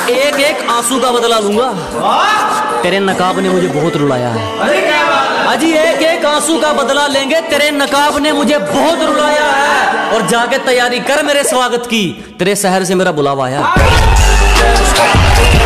एक एक आंसू का बदला लूंगा। तेरे नकाब ने मुझे बहुत रुलाया है। अजी एक एक आंसू का बदला लेंगे, तेरे नकाब ने मुझे बहुत रुलाया है। और जाके तैयारी कर मेरे स्वागत की, तेरे शहर से मेरा बुलावा आया।